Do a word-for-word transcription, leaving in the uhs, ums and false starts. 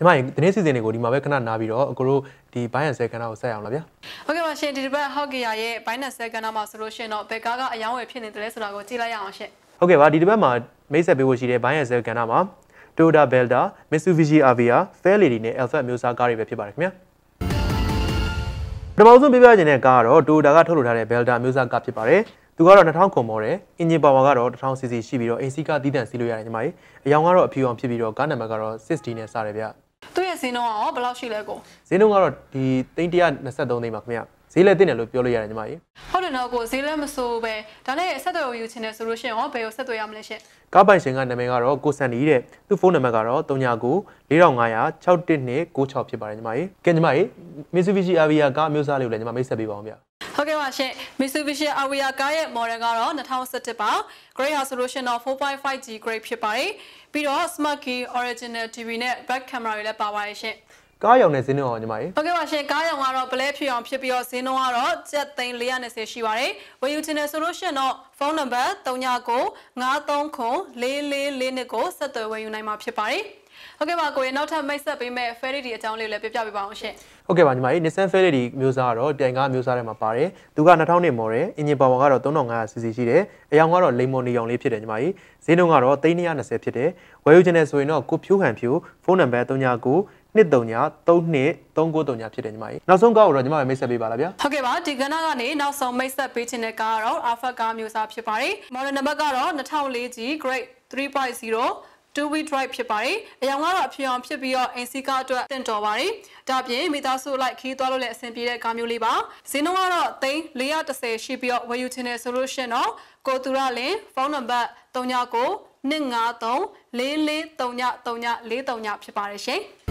ညီမဒီနေ့စီစဉ်တွေကိုဒီမှာပဲခဏနားပြီးတော့အခုတို့ဒီဘိုင်းရန်ဆဲကဏ္ဍကိုဆက်အောင်လားဗျာဟုတ်ကဲ့ပါရှင်ဒီတစ်ပတ်ဟော့ကီယာရဲ့ဘိုင်းရန်ဆဲကဏ္ဍမှာဆိုလို့ရှင်တော့ဘယ်ကားကအယောင်းဝယ်ဖြစ်နေတယ်လဲဆိုတာကိုကြည့်လိုက်ရအောင်ရှင်ဟုတ်ကဲ့ပါဒီတစ်ပတ်မှာမိတ်ဆက်ပေးဖို့ရှိတဲ့ဘိုင်းရန်ဆဲကဏ္ဍမှာ Toyota Belta, Mitsubishi Avea, Fairlady နဲ့ Alphard မျိုးစားကားတွေပဲဖြစ်ပါတယ်ခင်ဗျာပထမဆုံးပြပြခြင်းတဲ့ကားကတော့ Toyota ကထုတ်လုပ်ထားတဲ့ Belta မျိုးစားကားဖြစ်ပါတယ်သူကတော့two thousandခုမော်တယ်အင်ဂျင်ပါဝါကတော့one thousandစီစီရှိပြီးတော့ A C ကတီးတန့်စီးလို့ရတယ်ညီမကြီးအယောင်ကတော့အဖြူအောင်ဖြစ်ပြီးတော့ကားနံပါတ်ကတော့sixtyနဲ့စတယ်ဗျသူ့ရဲ့ဈေးနှုန်းကရောဘယ်လောက်ရှိလဲကိုဈေးနှုန်းကတော့ဒီသိန်းone hundred twenty-threeသိန်းပါခင်ဗျဈေးလည်းတင်တယ်လို့ပြောလို့ရတယ်ညီမကြီးဟုတ်တယ်နော်ကိုဈေးလည်းမစိုးပဲဒါနဲ့ဆက်သွယ်ယူချင်တယ်ဆိုလို့ရှိရင်ရောဘယ်ကိုဆက်သွယ်ရမလဲရှင်ကားပိုင်ရှင်ကနာမည်ကတော့ကိုစန်ဒီတဲ့သူ့ဖုန်းနံပါတ်ကတော့three nine nine four five zero six one two nine sixဖြစ်ပါတယ်ညီမကြီးကဲညီမကြီး Mitsubishi Avea ကားမျိုးစားလေးကိုလည်းညီမမိတ်ဆက်ပေးပါအောင်ဗျဟုတ်ကဲ့ပါရှင် Mitsubishi Avea ကားရဲ့ model ကတော့two thousand seventeenပါ grade ဟာဆိုလို့ရှိရင်တော့four point five G grade ဖြစ်ပါတယ်ပြီးတော့ Smart Key Original T V နဲ့ back camera တွေလည်းပါပါတယ်ရှင်ကားရောင်တဲ့ဈေးနှုန်းအောင်ညီမကြီးဟုတ်ကဲ့ပါရှင်ကားရောင်ကတော့ black ဖြစ်အောင်ဖြစ်ပြီးတော့ဈေးနှုန်းကတော့ကျပ်သိန်းfour hundred twentyရှိပါတယ်ဝယ်ယူချင်တဲ့ဆိုလို့ရှိရင်တော့ဖုန်းနံပါတ်three nine nine five three four four four fourကိုဆက်သွယ်ဝယ်ယူနိုင်မှာဖြစ်ပါတယ်ဟုတ်ကဲ့ပါကိုရေနောက်ထပ်မိတ်ဆက်ပေးမဲ့ Fairlady အကြောင်းလေးလည်းပြပြပေးပါအောင်ရှင်ဟုတ်ကဲ့ပါညီမကြီး Nissan Fairlady မျိုးစားကတော့တိုင်ကားမျိုးစားထဲမှာပါတယ်သူကtwo thousand twoမော်တယ်အင်ဂျင်ပါဝါကတော့three thousand five hundredစီစီရှိတယ်အယောင်ကတော့လိမ္မော်နေရောင်လေးဖြစ်တယ်ညီမကြီးဈေးနှုန်းကတော့one hundred twentyဖြစ်တယ်ဝယ်ယူချင်တဲ့ဆိုရင်တော့ကိုဖြိုးခံဖြိုးဖုန်းနံပါတ်three nine nine two two three three two three nineဖြစ်တယ်ညီမကြီးနောက်ဆုံးကားကိုတော့ညီမပဲမိတ်ဆက်ပေးပါလားဗျာဟုတ်ကဲ့ပါဒီကဏ္ဍကနေနောက်ဆုံးမိတ်ဆက်ပေးခြင်းတဲ့ကားကတော့ Alphard ကားမျိုးစားဖြစ်ပါတယ် model နံပါတ်ကတော့two thousand four G grade three point zero two wheel drive ဖြစ်ပါတယ်အယောင်ကတော့အဖြူအောင်ဖြစ်ပြီးတော့ A C ကားအတွက်တင့်တော်ပါတယ်ဒါပြင်မိသားစုလိုက်ခီးသွားလို့လည်းအဆင်ပြေတဲ့ကားမျိုးလေးပါဈေးနှုန်းကတော့သိန်းfour hundred tenရှိပြီးတော့ဝယ်ယူချင်တဲ့ဆိုလို့ရှိရင်တော့ကိုသူရလင်ဖုန်းနံပါတ်three nine nine two five three four four three three three threeဖြစ်ပါတယ်ရှင်